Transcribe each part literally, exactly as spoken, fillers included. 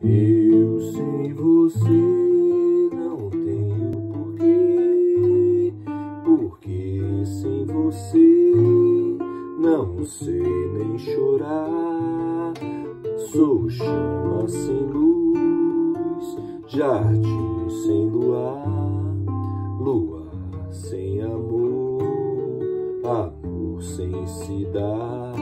Eu sem você não tenho porquê, porque sem você não sei nem chorar. Sou chama sem luz, jardim sem luar, luar sem amor, amor sem se dar.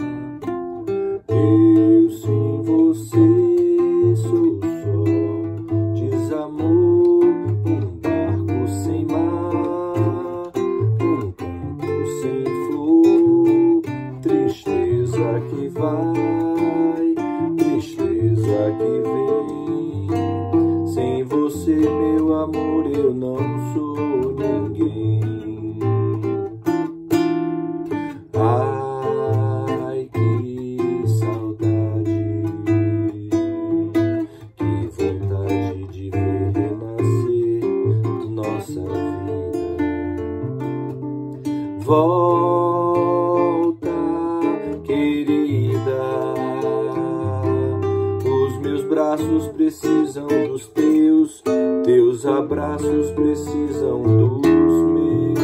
Eu sem você sou só desamor, um barco sem mar, um campo sem flor, tristeza que vai, tristeza que vem. Sem você, meu amor, eu não sou ninguém. Ai, que saudade, que vontade de ver renascer nossa vida. Volta, querida, os meus braços precisam dos teus, teus abraços precisam dos meus.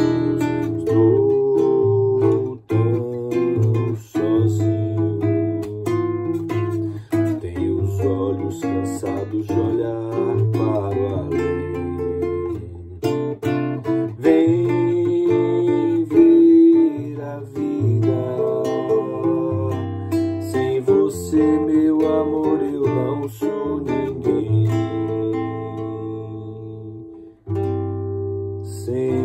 Estou tão sozinho, tenho os olhos cansados de olhar para o além. Vem ver a vida, sem você, meu amor, eu não sou ninguém. Sem